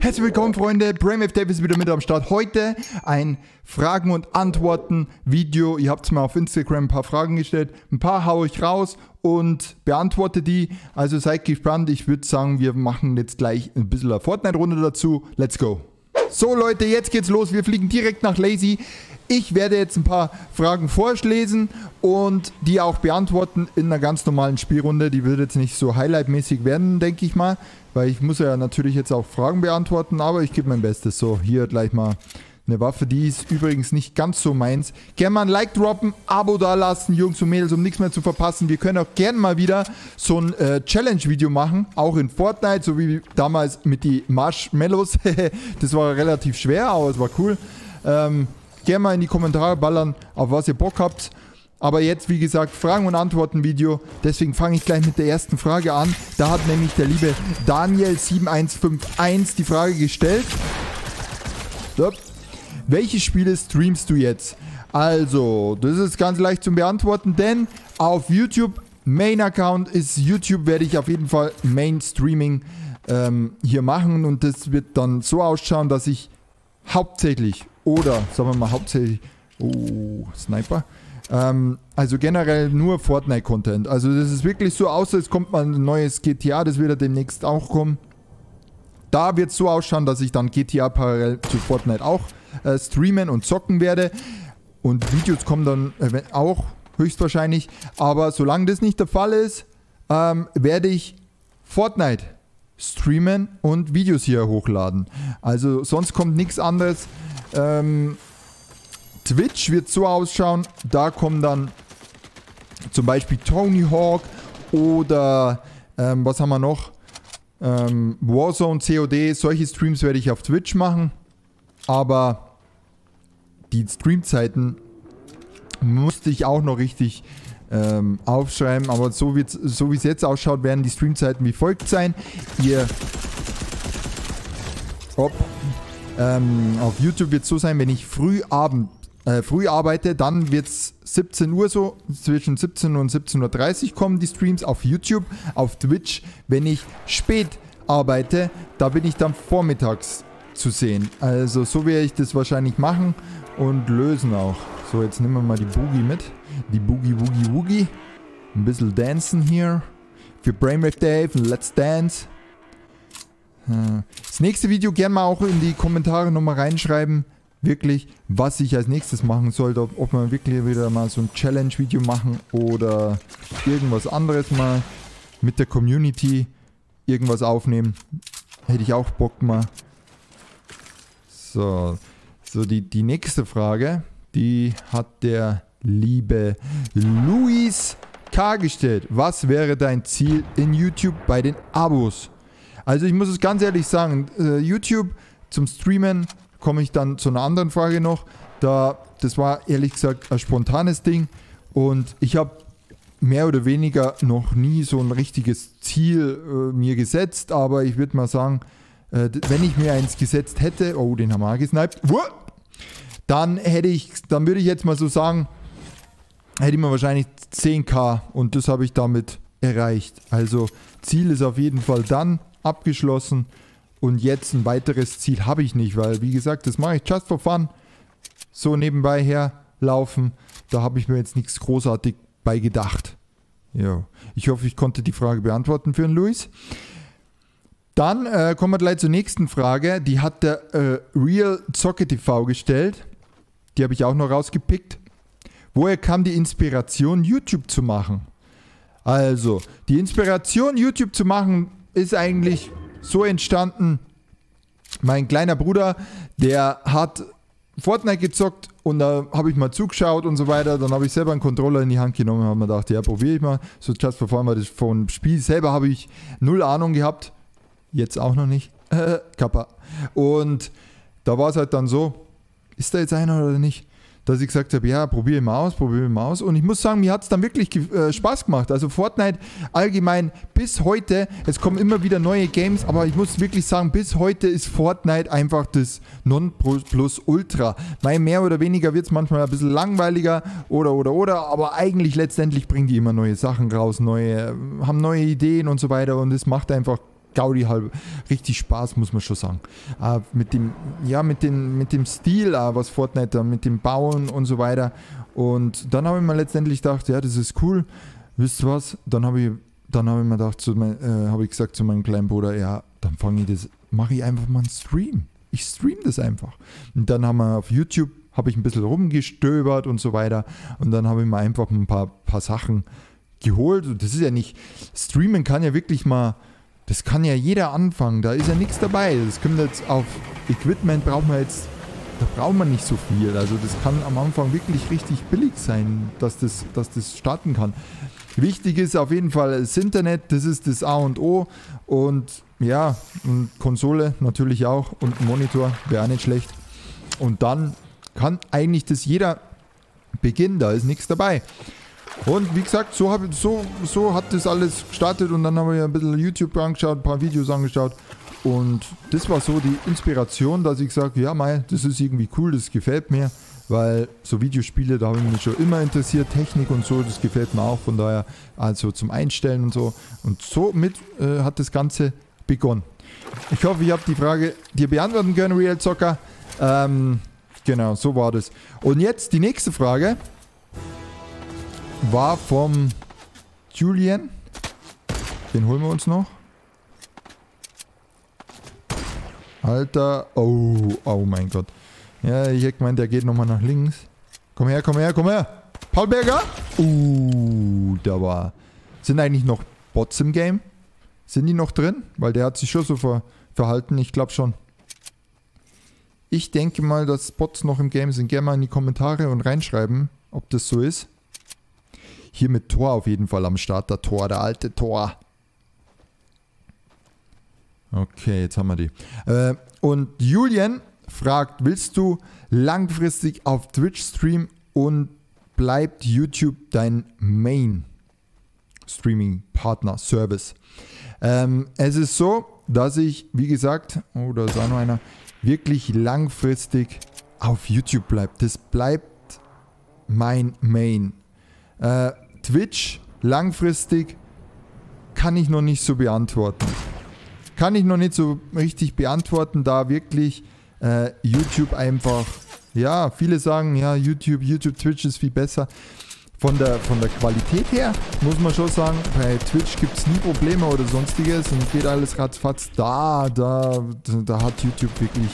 Herzlich willkommen, Freunde. BrainWave Dave ist wieder mit am Start. Heute ein Fragen- und Antworten-Video. Ihr habt mir auf Instagram ein paar Fragen gestellt. Ein paar haue ich raus und beantworte die. Also seid gespannt. Ich würde sagen, wir machen jetzt gleich ein bisschen eine Fortnite-Runde dazu. Let's go. So Leute, jetzt geht's los. Wir fliegen direkt nach Lazy. Ich werde jetzt ein paar Fragen vorlesen und die auch beantworten in einer ganz normalen Spielrunde. Die wird jetzt nicht so highlightmäßig werden, denke ich mal. Weil ich muss ja natürlich jetzt auch Fragen beantworten, aber ich gebe mein Bestes. So, hier gleich mal eine Waffe. Die ist übrigens nicht ganz so meins. Gerne mal ein Like droppen, Abo dalassen, Jungs und Mädels, um nichts mehr zu verpassen. Wir können auch gerne mal wieder so ein Challenge-Video machen, auch in Fortnite, so wie damals mit die Marshmallows. Das war relativ schwer, aber es war cool. Gerne mal in die Kommentare ballern, auf was ihr Bock habt. Aber jetzt, wie gesagt, Fragen- und Antworten-Video. Deswegen fange ich gleich mit der ersten Frage an. Da hat nämlich der liebe Daniel7151 die Frage gestellt. So. Welche Spiele streamst du jetzt? Also, das ist ganz leicht zum Beantworten, denn auf YouTube, Main-Account ist YouTube, werde ich auf jeden Fall Main-Streaming hier machen. Und das wird dann so ausschauen, dass ich hauptsächlich, oder sagen wir mal hauptsächlich, oh, Sniper, also generell nur Fortnite-Content. Also das ist wirklich so, außer es kommt mal ein neues GTA, das wird ja demnächst auch kommen. Da wird es so ausschauen, dass ich dann GTA parallel zu Fortnite auch streamen und zocken werde. Und Videos kommen dann auch höchstwahrscheinlich. Aber solange das nicht der Fall ist, werde ich Fortnite streamen und Videos hier hochladen. Also sonst kommt nichts anderes. Twitch wird so ausschauen, da kommen dann zum Beispiel Tony Hawk oder was haben wir noch? Warzone, COD, solche Streams werde ich auf Twitch machen, aber die Streamzeiten musste ich auch noch richtig aufschreiben, aber so wie es jetzt ausschaut, werden die Streamzeiten wie folgt sein. Auf YouTube wird es so sein, wenn ich früh arbeite, dann wird es 17 Uhr so, zwischen 17 und 17:30 Uhr kommen die Streams auf YouTube. Auf Twitch, wenn ich spät arbeite, da bin ich dann vormittags zu sehen. Also so werde ich das wahrscheinlich machen und lösen auch. So, jetzt nehmen wir mal die Boogie mit. Die Boogie Woogie Woogie. Ein bisschen dancen hier. Für BrainWave Dave, Let's Dance. Das nächste Video gerne mal auch in die Kommentare nochmal reinschreiben. Wirklich, was ich als nächstes machen sollte, ob wir wirklich wieder mal so ein Challenge-Video machen oder irgendwas anderes mal mit der Community irgendwas aufnehmen. Hätte ich auch Bock mal. So die nächste Frage, die hat der liebe Luis K. gestellt. Was wäre dein Ziel in YouTube bei den Abos? Also ich muss es ganz ehrlich sagen, YouTube zum Streamen komme ich dann zu einer anderen Frage noch. Das war ehrlich gesagt ein spontanes Ding und ich habe mehr oder weniger noch nie so ein richtiges Ziel mir gesetzt, aber ich würde mal sagen, wenn ich mir eins gesetzt hätte, oh, den haben wir gesniped, dann würde ich jetzt mal so sagen, hätte ich mir wahrscheinlich 10.000 und das habe ich damit erreicht. Also Ziel ist auf jeden Fall dann abgeschlossen. Und jetzt ein weiteres Ziel habe ich nicht, weil wie gesagt, das mache ich just for fun. So nebenbei herlaufen. Da habe ich mir jetzt nichts großartig bei gedacht. Ja. Ich hoffe, ich konnte die Frage beantworten für den Luis. Dann kommen wir gleich zur nächsten Frage. Die hat der Real Zocke TV gestellt. Die habe ich auch noch rausgepickt. Woher kam die Inspiration, YouTube zu machen? Also, die Inspiration, YouTube zu machen, ist eigentlich so entstanden. Mein kleiner Bruder, der hat Fortnite gezockt und da habe ich mal zugeschaut und so weiter. Dann habe ich selber einen Controller in die Hand genommen und habe mir gedacht, ja, probiere ich mal. So just for fun war das vom Spiel. Selber habe ich null Ahnung gehabt. Jetzt auch noch nicht. Kappa. Und da war es halt dann so, ist da jetzt einer oder nicht? Dass ich gesagt habe, ja, probiere mal aus. Und ich muss sagen, mir hat es dann wirklich Spaß gemacht. Also Fortnite allgemein bis heute, es kommen immer wieder neue Games, aber ich muss wirklich sagen, bis heute ist Fortnite einfach das Nonplusultra. Mehr oder weniger wird es manchmal ein bisschen langweiliger oder, aber eigentlich letztendlich bringen die immer neue Sachen raus, haben neue Ideen und so weiter und es macht einfach Gaudi halb, richtig Spaß, muss man schon sagen. Mit dem Stil, was Fortnite da, mit dem Bauen und so weiter. Und dann habe ich mir letztendlich gedacht, ja, das ist cool. Wisst ihr was? Dann habe ich mir gedacht, habe ich gesagt zu meinem kleinen Bruder, ja, dann mache ich einfach mal einen Stream. Ich stream das einfach. Und dann haben wir auf YouTube, habe ich ein bisschen rumgestöbert und so weiter. Und dann habe ich mir einfach ein paar Sachen geholt. Und das ist ja nicht, Streamen kann ja wirklich mal, das kann ja jeder anfangen. Da ist ja nichts dabei. Das kommt jetzt auf Equipment, da braucht man nicht so viel. Also das kann am Anfang wirklich richtig billig sein, dass das starten kann. Wichtig ist auf jeden Fall das Internet, das ist das A und O. Und ja, und Konsole natürlich auch und ein Monitor, wäre auch nicht schlecht. Und dann kann eigentlich das jeder beginnen, da ist nichts dabei. Und wie gesagt, so hat das alles gestartet und dann habe ich ein bisschen YouTube angeschaut, ein paar Videos angeschaut. Und das war so die Inspiration, dass ich sage, ja mei, das ist irgendwie cool, das gefällt mir. Weil so Videospiele, da habe ich mich schon immer interessiert, Technik und so, das gefällt mir auch. Von daher, also zum Einstellen und so. Und somit hat das Ganze begonnen. Ich hoffe, ich habe die Frage dir beantworten können, Real Zocker. Genau, so war das. Und jetzt die nächste Frage war vom Julian. Den holen wir uns noch. Alter, oh mein Gott. Ja, ich hätte gemeint, der geht nochmal nach links. Komm her, komm her, komm her. Paul Berger. Da war. Sind eigentlich noch Bots im Game? Sind die noch drin? Weil der hat sich schon so verhalten. Ich glaube schon. Ich denke mal, dass Bots noch im Game sind. Gerne mal in die Kommentare und reinschreiben, ob das so ist. Hier mit Tor auf jeden Fall am Start. Der Tor, der alte Tor. Okay, jetzt haben wir die. Und Julian fragt, willst du langfristig auf Twitch streamen und bleibt YouTube dein Main Streaming Partner Service? Es ist so, dass ich, wie gesagt, da ist auch noch einer, wirklich langfristig auf YouTube bleibt. Das bleibt mein Main. Twitch langfristig kann ich noch nicht so beantworten. Kann ich noch nicht so richtig beantworten, da wirklich YouTube einfach, ja, viele sagen, ja, YouTube, Twitch ist viel besser. Von der Qualität her muss man schon sagen, bei Twitch gibt es nie Probleme oder sonstiges und geht alles ratzfatz. Da hat YouTube wirklich,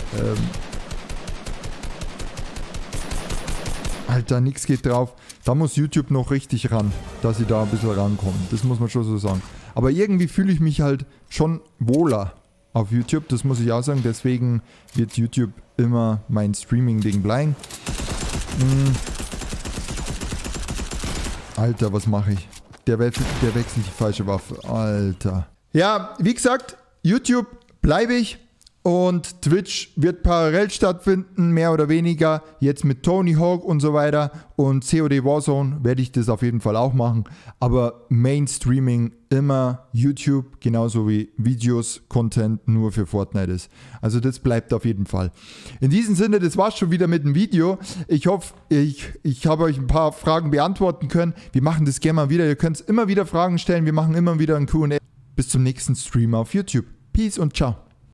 Alter, nichts geht drauf. Da muss YouTube noch richtig ran, dass sie da ein bisschen rankommen. Das muss man schon so sagen. Aber irgendwie fühle ich mich halt schon wohler auf YouTube, das muss ich auch sagen. Deswegen wird YouTube immer mein Streaming-Ding bleiben. Alter, was mache ich? Der wechselt die falsche Waffe. Alter. Ja, wie gesagt, YouTube bleibe ich. Und Twitch wird parallel stattfinden, mehr oder weniger. Jetzt mit Tony Hawk und so weiter. Und COD Warzone werde ich das auf jeden Fall auch machen. Aber Mainstreaming immer YouTube, genauso wie Videos, Content nur für Fortnite ist. Also das bleibt auf jeden Fall. In diesem Sinne, das war's schon wieder mit dem Video. Ich hoffe, ich habe euch ein paar Fragen beantworten können. Wir machen das gerne mal wieder. Ihr könnt immer wieder Fragen stellen. Wir machen immer wieder ein Q&A. Bis zum nächsten Stream auf YouTube. Peace und ciao.